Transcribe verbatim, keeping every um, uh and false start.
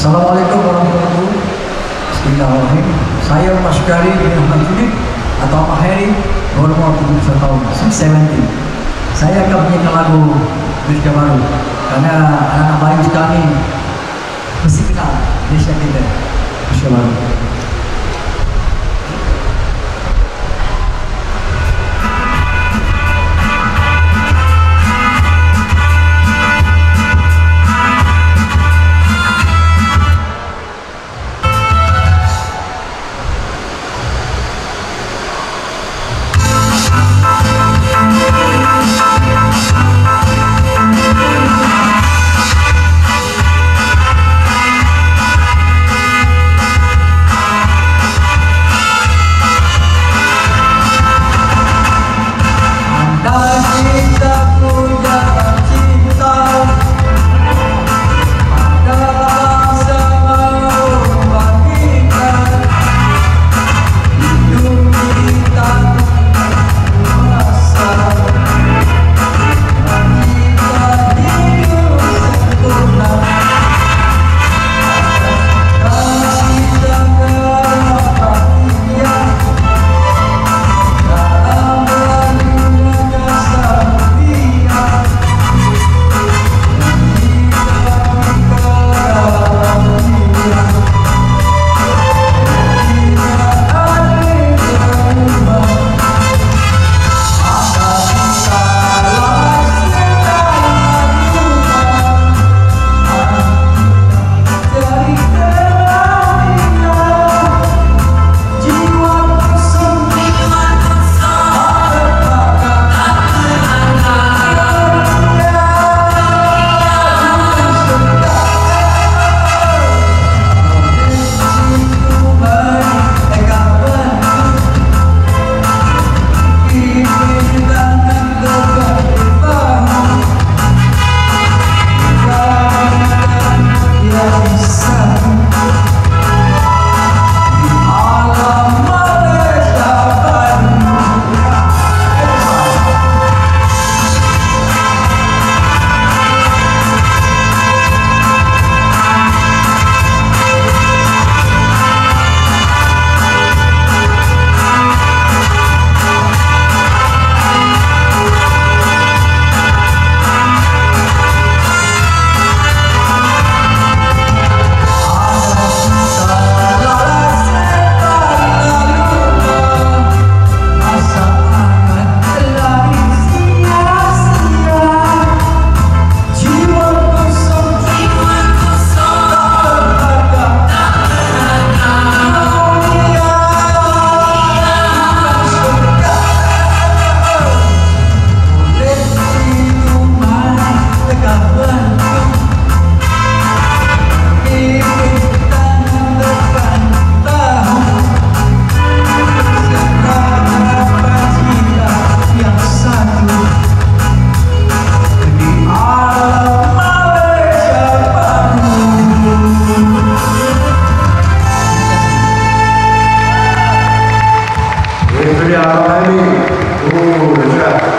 Assalamualaikum warahmatullahi wabarakatuh. Bismillahirrahmanirrahim. Saya Pak Syukari bin Ahmad Judik atau Pak Heri, berumur tujuh puluh satu tahun, tujuh puluh. Saya akan menyanyikan lagu Indonesia Baru karena anak-anak baru kami mesti kenal Indonesia kita, Indonesia Baru. Ini dia Abang Hemi. Oh, sudah.